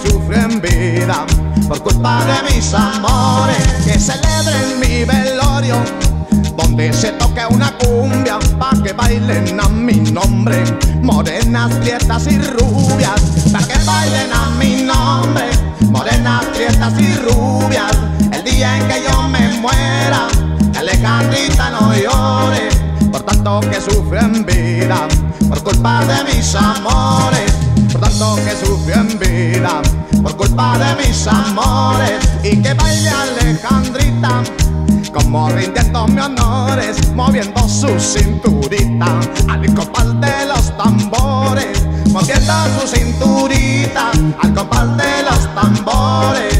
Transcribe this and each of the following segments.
sufro en vida por culpa de mis amores. Que celebren mi velorio, donde se toque una cumbia pa' que bailen a mi nombre. Morenas, prietas y rubias, pa' que bailen a mi nombre. Morenas, prietas y rubias, el día en que yo me muera, que Alejandrita no llore por tanto que sufro en vida por culpa de mis amores. Por tanto que sufro en vida por culpa de mis amores. Y que baile Alejandrita como rindiéndome honores, moviendo su cinturita al compás de los tambores, moviendo su cinturita al compás de los tambores.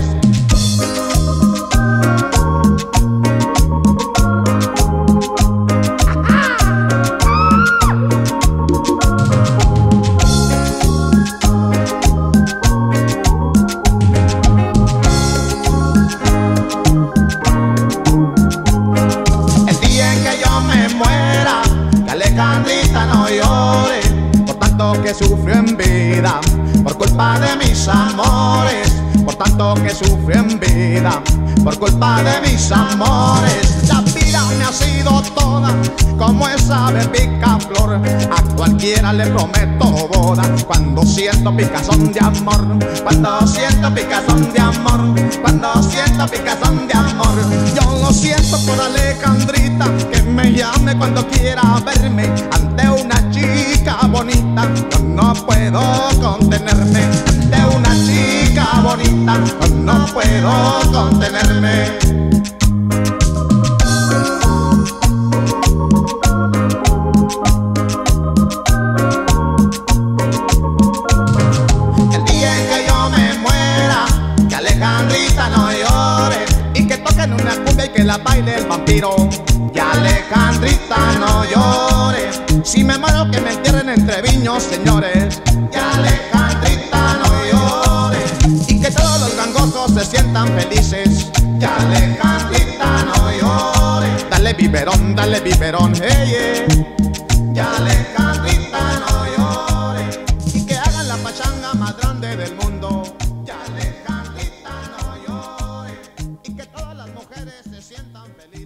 Alejandrita no llore por tanto que sufro en vida por culpa de mis amores. Por tanto que sufro en vida por culpa de mis amores. La vida me ha sido toda como esa ave picaflor, a cualquiera le prometo boda cuando siento picazón de amor. Cuando siento picazón de amor, cuando siento picazón de amor. Yo lo siento por Alejandrita, que me llame cuando quiera verme ante una chica bonita. Yo no puedo contenerme ante una chica bonita, yo no puedo contenerme. El día en que yo me muera, que Alejandrita no llore y que toquen una cumbia y que la baile el vampiro. Que Alejandrita no llore, si me muero que me entierren entre viños, señores. Que Alejandrita no llore y que todos los gangosos se sientan felices. Que Alejandrita no llore, dale biberón, hey, Que Alejandrita no llore y que hagan la pachanga más grande del mundo. Que Alejandrita no llore y que todas las mujeres se sientan felices.